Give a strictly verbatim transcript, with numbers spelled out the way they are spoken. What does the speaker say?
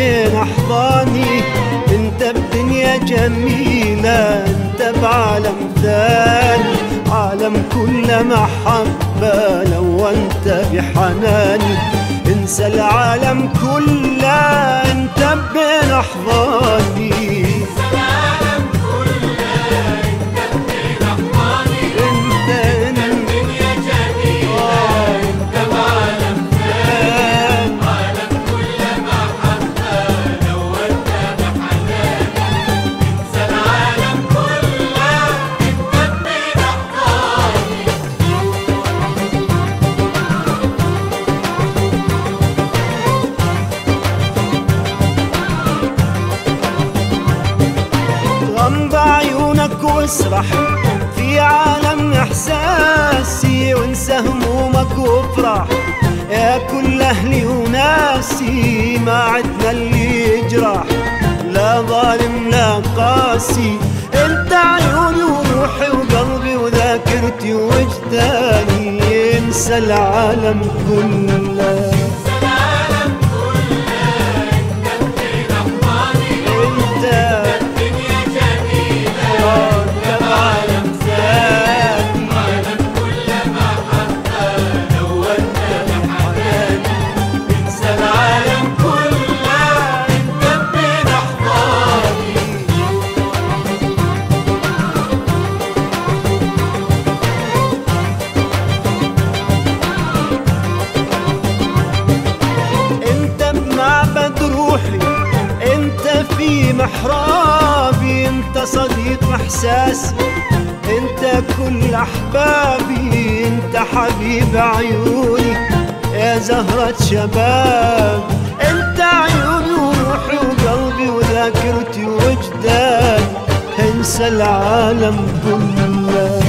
بين أحضاني، انت بدنيا جميلة، انت بعالم ثاني، عالم كله محبة لو انت بحناني. انسى العالم كله انت بين أحضاني، غمض عيونك واسرح في عالم احساسي، وانسى همومك وافرح يا كل اهلي وناسي. ما عدنا اللي يجرح لا ظالم لا قاسي، انت عيوني وروحي وقلبي وذاكرتي ووجداني. انسى العالم كله، انت في محرابي، انت صديق احساسي، انت كل احبابي، انت حبيب عيوني يا زهرة شباب. انت عيوني وروحي وقلبي وذاكرتي ووجداني، انسى العالم كله.